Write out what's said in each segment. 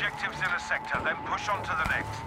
objectives in a sector, then push on to the next.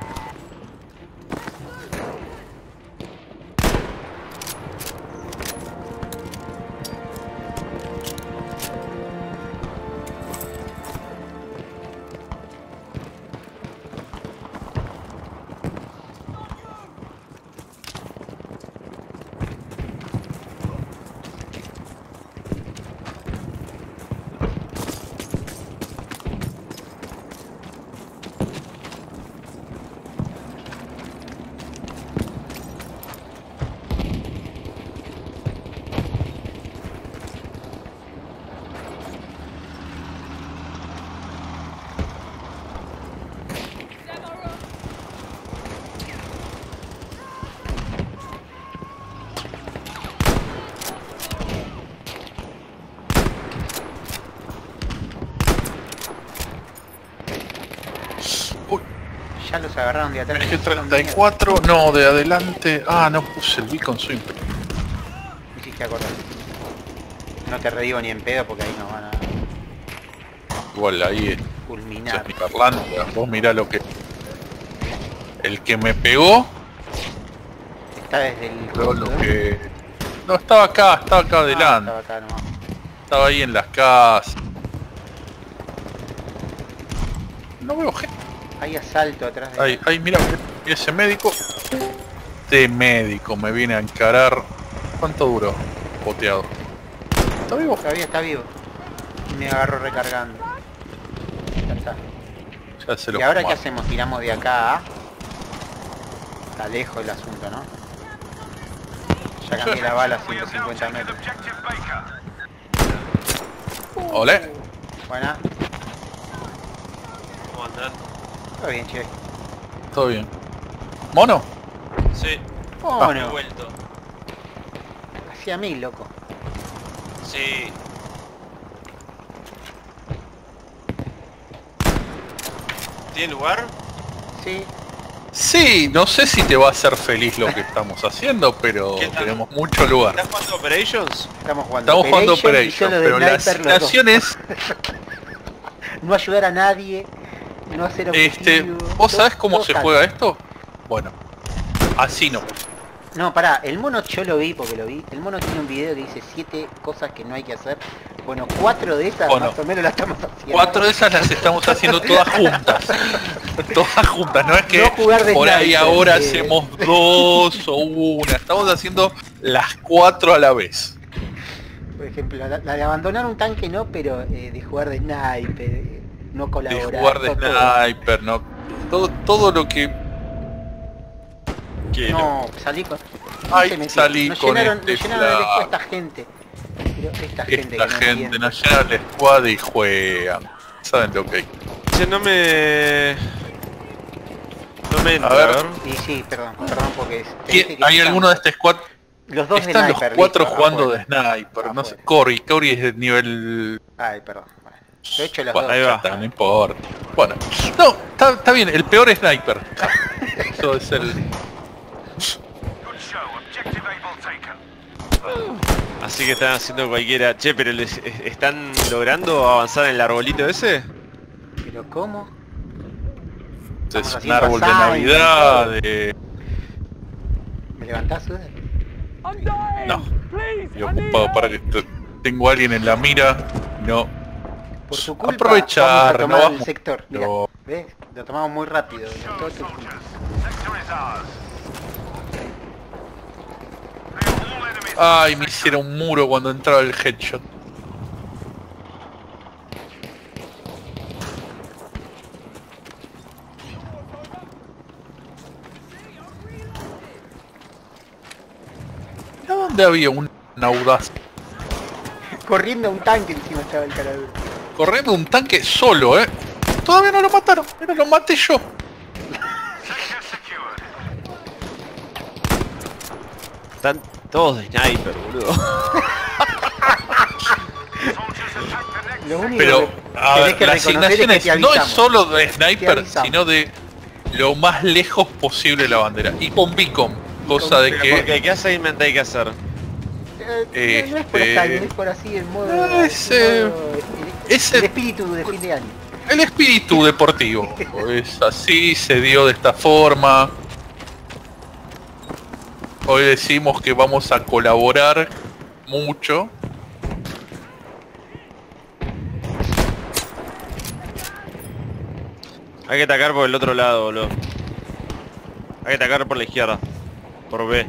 Ya los agarraron de atrás. G34, no, de adelante. Ah, no puse el beacon swing. Me hiciste acordar. No te redigo ni en pedo porque ahí nos van a Igual ahí fulminar. es mi parlante. Vos mirá lo que... El que me pegó... Está desde el... Pero lo que... No, estaba acá adelante. Estaba acá nomás. Estaba ahí en las casas. No veo gente. Hay asalto atrás de... Ahí, mira, ese médico. Este médico me viene a encarar. ¿Cuánto duró? Boteado. ¿Está vivo? Todavía está vivo. Y me agarro recargando. Ya está. Ya se lo ¿Y ahora qué fumaron. hacemos? Tiramos de acá a... Está lejos el asunto, ¿no? Ya cambié la bala a We are now 150 taking metros. objective Baker. Olé. Buena. ¿Cómo andan? Todo bien, che. Todo bien. ¿Mono? Sí, Oh, he no. vuelto. Hacía 1000, loco. Sí. ¿Tiene lugar? Sí. Sí, no sé si te va a hacer feliz lo que estamos haciendo, pero ¿Qué tal? tenemos mucho lugar. ¿Estás jugando Operations? Estamos jugando Estamos jugando y yo Operation, lo de pero la Sniper, los dos. asignación es... No ayudar a nadie. No hacer objetivo. ¿Vos sabés cómo todo se tal. juega esto? Bueno, así no. No, pará, el mono yo lo vi porque lo vi. El mono tiene un video que dice 7 cosas que no hay que hacer. Bueno, 4 de esas Bueno, más o menos las estamos haciendo. 4 de esas las estamos haciendo todas juntas. Todas juntas, no es que No jugar de por ahí sniper, ahora hacemos 2 o 1. Estamos haciendo las 4 a la vez. Por ejemplo, la de abandonar un tanque no, pero de jugar de sniper, no De colaborar. jugar de todo. sniper, no. Todo lo que... ¿Qué? No, salí con... Ay, se metió. salí nos con llenaron, este nos llenaron el flag. equipo esta gente. Pero esta gente Esta que no gente entiende. nos llena el squad y juegan. ¿Saben lo que hay? Che, no me entra, A ver. ver. Y sí, perdón porque... ¿Hay alguno de este squad? Los dos de Están los sniper, 4 listo, jugando afuera. de sniper, no sé. Afuera. Cory es de nivel... Ay, perdón. Bueno, yo he hecho las Bueno, dos. ahí ya va. está, no importa. Bueno, no, está bien, el peor sniper. Eso es el... Good show. Objective Able taken. Así que están haciendo cualquiera. Che, pero ¿están logrando avanzar en el arbolito ese? ¿Pero cómo? Es un haciendo árbol de assignment, Navidad, todo. de... ¿Me levantás, Sudar? No, estoy ocupado para que tengo a alguien en la mira. No, Por tu culpa Aprovechar, vamos a tomar no el vamos- sector. Mira, no. ¿ves? Lo tomamos muy rápido. Todo tu culpa. Sector is ours. Clear all enemies. Ay, me hicieron un muro cuando entraba el headshot. ¿A dónde había un audaz? Corriendo a un tanque encima estaba el caradura. Corriendo un tanque solo, Todavía no lo mataron, pero lo maté yo. Sector secured. Están todos de sniper, boludo. Soldiers attack the next. Lo único Pero, que a tenés ver, que la reconocer asignación es que te no es avisamos. solo de Te sniper, avisamos. sino de lo más lejos posible de la bandera. Y con beacon, cosa de Pero que... porque ¿qué assignment hay que hacer? No es por acá, es por así el modo... Ese- el modo- el espíritu de fin de año. El espíritu deportivo. Es así, se dio de esta forma. Hoy decimos que vamos a colaborar mucho. Hay que atacar por el otro lado, boludo. Hay que atacar por la izquierda. Por B.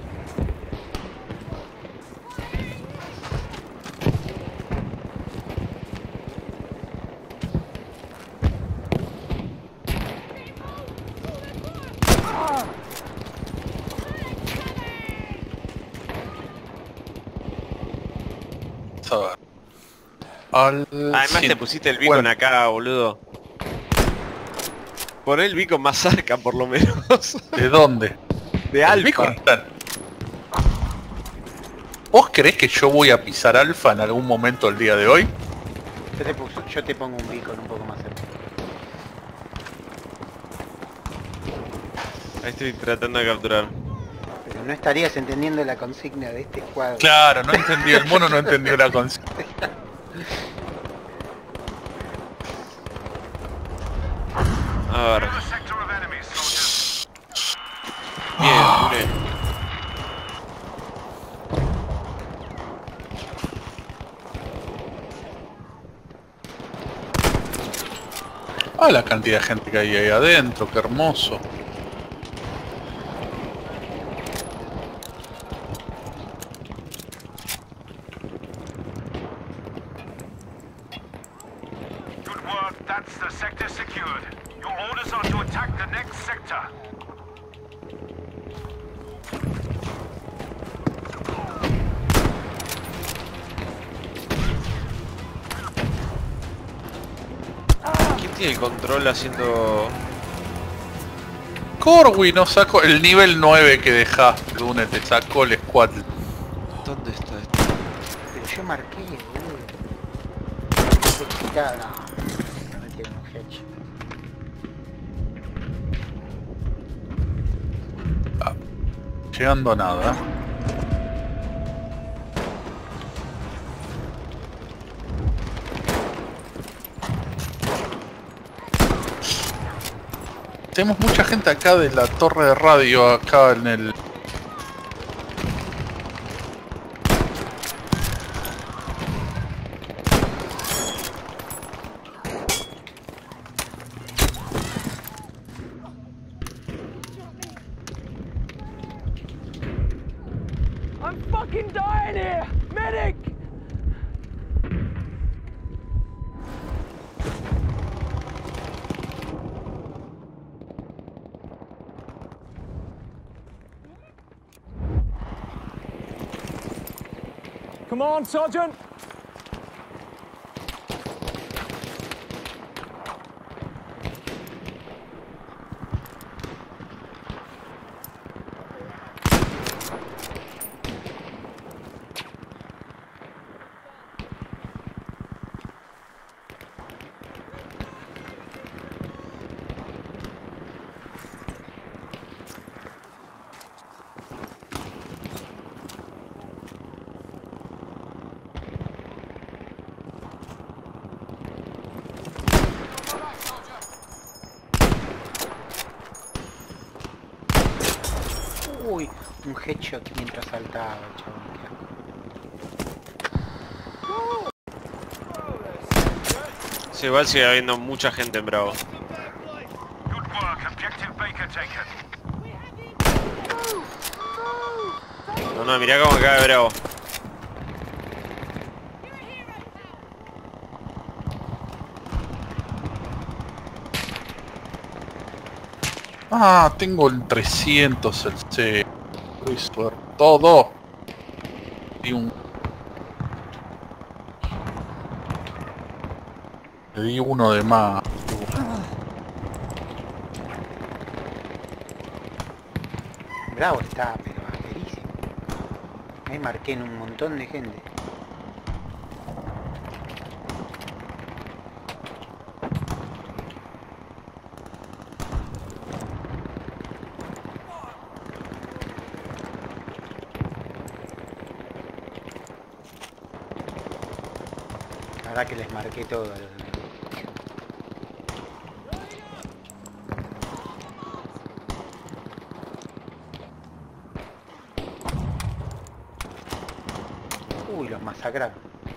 A ver. Al Además te pusiste el beacon acá, boludo. Poné el beacon más cerca, por lo menos. ¿De dónde? De El Alfa. beacon está. ¿Vos creés que yo voy a pisar Alfa en algún momento el día de hoy? Yo te pongo un beacon un poco más cerca. Ahí estoy tratando de capturar. Pero no estarías entendiendo la consigna de este cuadro. Claro, no entendió, el mono no entendió la consigna. A ver. The sector of enemies, soldiers. Bien, puré. Ah, la cantidad de gente que hay ahí adentro, qué hermoso. Good work. That's the sector secured. Your orders are to attack the next sector. ¿Quién tiene el control haciendo...? Corwi no sacó el nivel 9 que dejaste, Dune, te sacó el squad. ¿Dónde está esto? Pero yo marqué, boludo. No me tiene un hedge. Llegando a nada. Tenemos mucha gente acá de la torre de radio, acá en el... I'm fucking dying here! Medic! Come on, Sergeant! Uy, un headshot mientras saltaba, chabón. Qué asco. Sí, igual sigue habiendo mucha gente en Bravo. Good work. Objective Baker taken. No, no, mirá cómo cae Bravo. Ah, tengo el 300, el C. Uy, suerte. Todo. Y un... Le di uno de más. Bravo está, pero asquerísimo. Me marqué en un montón de gente. La verdad que les marqué todo a los demás. masacrar.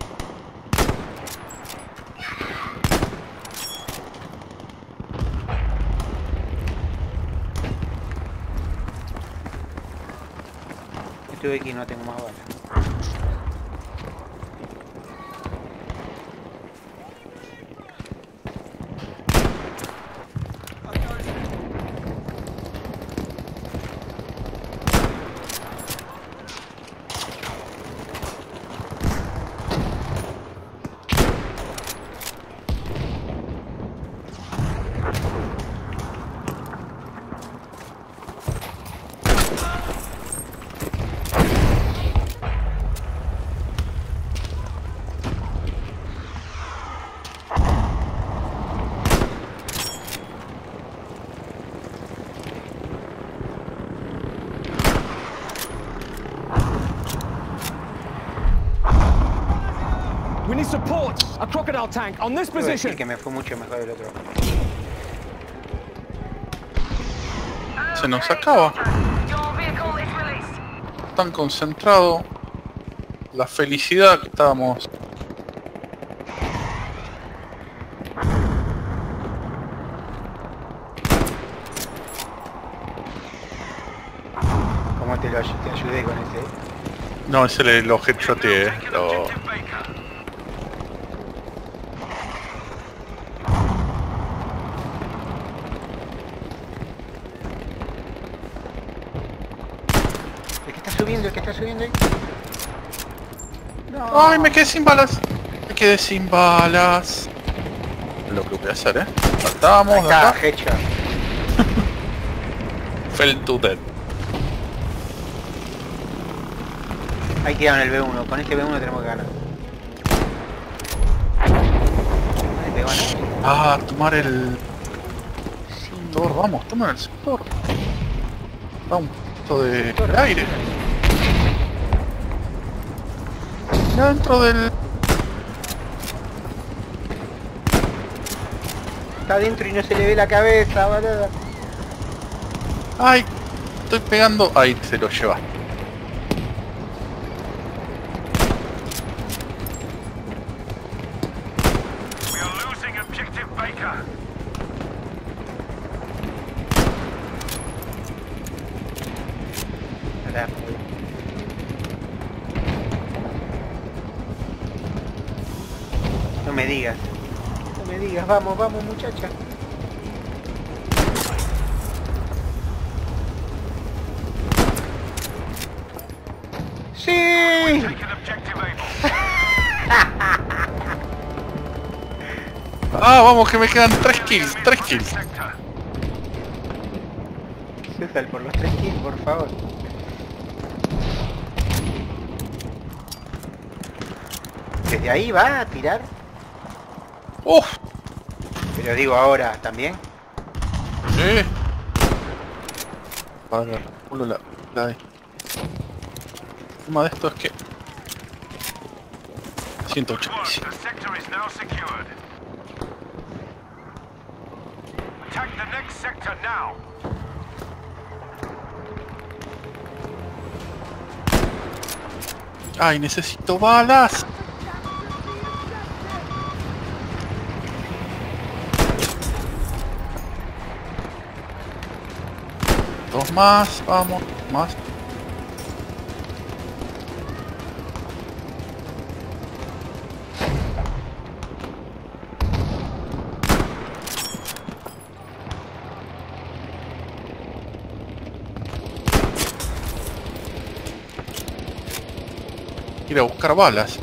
Estuve aquí, no tengo más balas. We need support. A crocodile tank on this Debo decir position. que me fue mucho mejor el otro. Se nos acaba. Your vehicle is released. Tan concentrado. La felicidad que estábamos. ¿Cómo te ayudé con ese? No, ese lo headshoteé. Taking Lo... objective Baker. El que está subiendo, el que está subiendo ahí. No. ¡Ay, me quedé sin balas! Me quedé sin balas. Es lo que voy a hacer, ¿eh? Saltamos Ahí de está, acá. headshot. Fell to dead. Ahí quedaron el B1, con este B1 tenemos que ganar. Ahí pegó, ¿no? Ah, tomar el Sí. sector, vamos, toma el sector. Da un poquito de aire. Ya dentro del... Está adentro y no se le ve la cabeza, boludo. Ay, estoy pegando. Ahí se lo lleva. We are losing objective Baker. No me digas. No me digas, vamos, vamos muchacha. ¡Sí! Taking objective Able. Ah, vamos, que me quedan 3 kills, 3 kills. Sector. César, por los 3 kills, por favor. ¿Desde ahí va a tirar? Uf, Pero digo ahora también. sí. Para culo la de. El tema de esto es que... Good 185. work. The sector is now secured. Attack the next sector now. Ay, necesito balas. Dos más, vamos, más. Ir a buscar balas.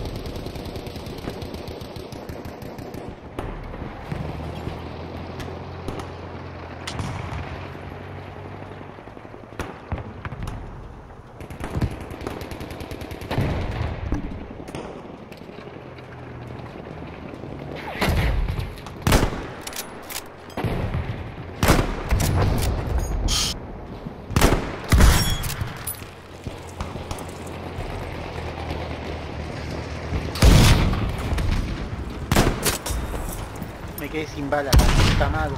Me quedé sin balas, la puta madre.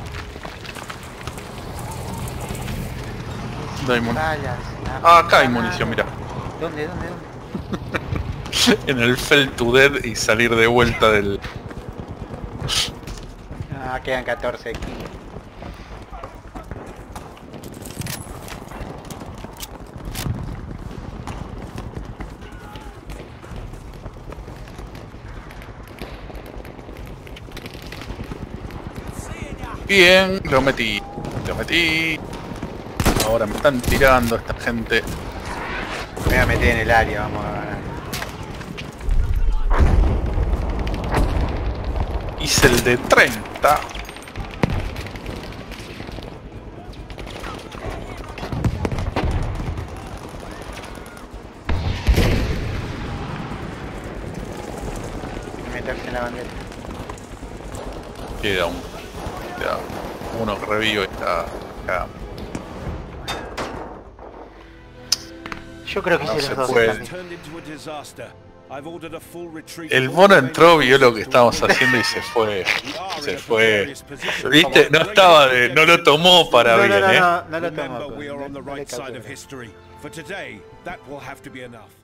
Diamond. Balas. Ah, acá hay munición, mira. ¿Dónde, dónde, dónde? en el Fell to Dead y salir de vuelta del... Ah, quedan 14 aquí. Bien, lo metí. Lo metí. Ahora me están tirando esta gente. Me voy a meter en el área, vamos a ganar. Hice el de 30. Meterse en la bandera. Queda uno que revivo y está acá. Yo creo que No hice se los dos puede. también. El mono entró, vio lo que estábamos haciendo y se fue. Se fue. ¿Viste? No estaba de, no lo tomó para No, bien, no, ¿eh? no lo tomo. Remember, we are on the No le right side calculo. of history. For today, that will have to be enough.